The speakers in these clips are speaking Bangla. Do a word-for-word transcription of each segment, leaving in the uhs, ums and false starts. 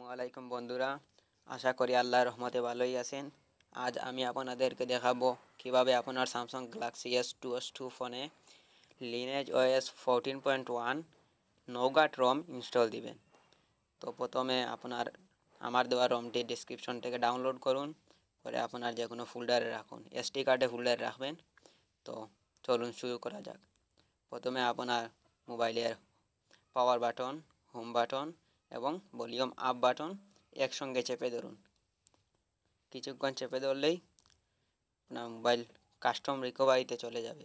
আসসালামু আলাইকুম বন্ধুরা, আশা করি আল্লাহর রহমতে ভালোই আছেন। আজ আমি আপনাদেরকে দেখাবো কিভাবে আপনার Samsung Galaxy S twenty two ফোনে Lineage OS fourteen point one Nougat ROM install দিবেন। তো প্রথমে আপনার আমার দেওয়া রমটি ডেসক্রিপশন থেকে ডাউনলোড করুন, করে আপনার যে কোনো ফোল্ডারে রাখুন, এসডি কার্ডে ফোল্ডারে রাখবেন। তো চলুন শুরু করা যাক। প্রথমে আপনার মোবাইলের পাওয়ার বাটন, হোম বাটন এবং ভলিউম আপ বাটন একসঙ্গে চেপে ধরুন। কিছুক্ষণ চেপে ধরলেই আপনার মোবাইল কাস্টম রিকভারিতে চলে যাবে।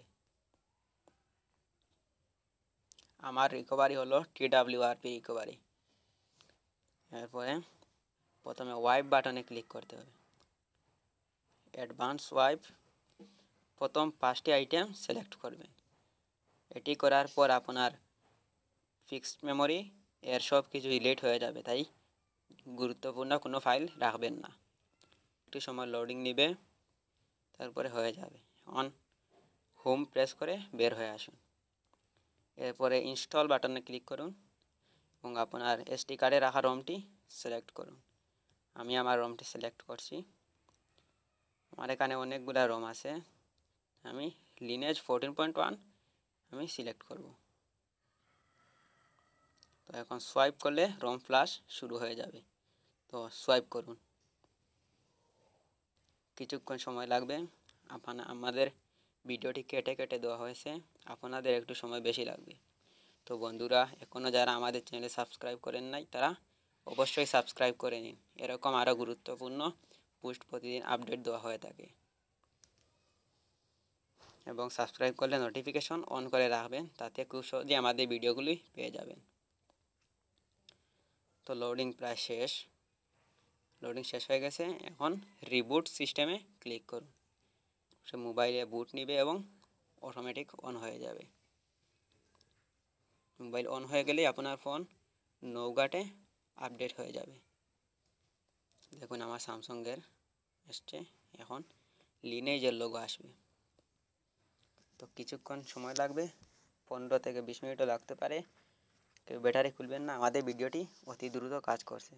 আমার রিকভারি হলো টিডাব্লিউআরপি রিকভারি। এরপরে প্রথমে ওয়াইপ বাটনে ক্লিক করতে হবে। অ্যাডভান্স ওয়াইপ, প্রথম পাঁচটি আইটেম সিলেক্ট করবেন। এটি করার পর আপনার ফিক্সড মেমোরি এর সব কিছু ডিলিট হয়ে যাবে, তাই গুরুত্বপূর্ণ কোনো ফাইল রাখবেন না। একটু সময় লোডিং নেবে, তারপরে হয়ে যাবে। অন হোম প্রেস করে বের হয়ে আসুন। এরপরে ইনস্টল বাটনে ক্লিক করুন এবং আপনার এসডি কার্ডে রাখা রমটি সিলেক্ট করুন। আমি আমার রমটি সিলেক্ট করছি। আমার এখানে অনেকগুলো রম আছে, আমি লিনেজ ফোরটিন পয়েন্ট ওয়ান আমি সিলেক্ট করব। তো এখন সোয়াইপ করলে রম ফ্লাশ শুরু হয়ে যাবে। তো সোয়াইপ করুন, কিছুক্ষণ সময় লাগবে। আপনার আমাদের ভিডিওটি কেটে কেটে দেওয়া হয়েছে, আপনাদের একটু সময় বেশি লাগবে। তো বন্ধুরা, এখনও যারা আমাদের চ্যানেলে সাবস্ক্রাইব করেন নাই তারা অবশ্যই সাবস্ক্রাইব করে নিন। এরকম আরও গুরুত্বপূর্ণ পোস্ট প্রতিদিন আপডেট দেওয়া হয়ে থাকে, এবং সাবস্ক্রাইব করলে নোটিফিকেশন অন করে রাখবেন, তাতে খুব সহজে আমাদের ভিডিওগুলি পেয়ে যাবেন। তো লোডিং প্রায় শেষ, লোডিং শেষ হয়ে গেছে। এখন রিবুট সিস্টেমে ক্লিক করুন। সে মোবাইলে বুট নেবে এবং অটোমেটিক অন হয়ে যাবে। মোবাইল অন হয়ে গেলেই আপনার ফোন নৌগাটে আপডেট হয়ে যাবে। দেখুন আমার স্যামসাংয়ের এসছে, এখন লিনেজের লোগো আসবে। তো কিছুক্ষণ সময় লাগবে, পনেরো থেকে বিশ মিনিটও লাগতে পারে। কেউ ব্যাটারি খুলবেন না, আমাদের ভিডিওটি অতি দ্রুত কাজ করছে।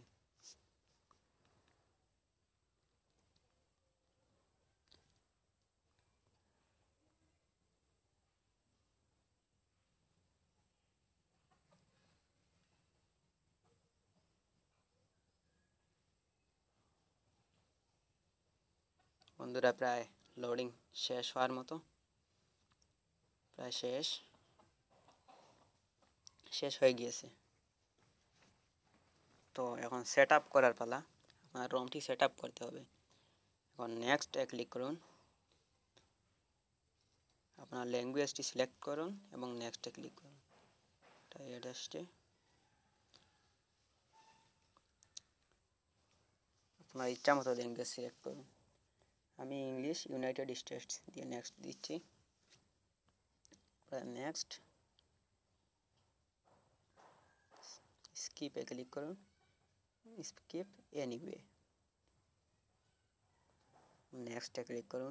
বন্ধুরা, প্রায় লোডিং শেষ হওয়ার মতো, প্রায় শেষ শেষ হয়ে গিয়েছে। তো এখন সেট আপ করার পালা। আপনার রমটি সেট আপ করতে হবে। এখন নেক্সট এ ক্লিক করুন, আপনার ল্যাঙ্গুয়েজটি সিলেক্ট করুন এবং নেক্সটে ক্লিক করুন। এটা এড আসছে, আপনার ইচ্ছা মতো ল্যাঙ্গুয়েজ সিলেক্ট করুন। আমি ইংলিশ ইউনাইটেড স্টেটস দিয়ে নেক্সট দিচ্ছি। নেক্সট স্কিপে ক্লিক করুন, স্কিপ এনিওয়ে। নেক্সটে ক্লিক করুন।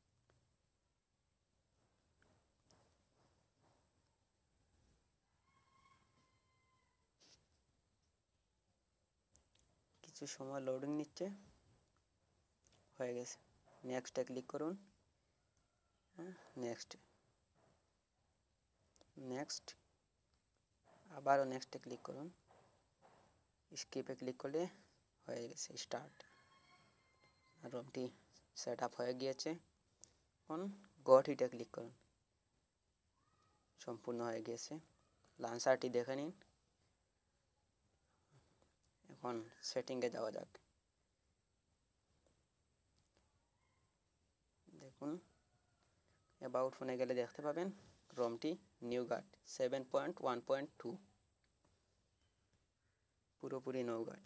কিছু সময় লোডিং নিচ্ছে, হয়ে গেছে। নেক্সটে ক্লিক করুন, নেক্সট নেক্সট আবারও নেক্সটে ক্লিক করুন, স্কিপে ক্লিক করলে হয়ে গেছে স্টার্ট। রমটি সেট আপ হয়ে গিয়েছে। এখন গট ইটে ক্লিক করুন, সম্পূর্ণ হয়ে গিয়েছে। লাঞ্চারটি দেখে নিন। এখন সেটিংয়ে যাওয়া যাক। দেখুন, অ্যাবাউট ফোনে গেলে দেখতে পাবেন রমটি Nougat seven point one point two, পুরোপুরি নৌগাট।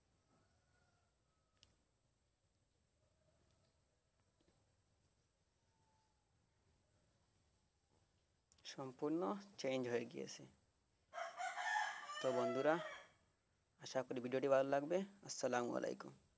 সম্পূর্ণ চেঞ্জ হয়ে গিয়েছে। তো বন্ধুরা, আশা করি ভিডিওটি ভালো লাগবে। আসসালামু আলাইকুম।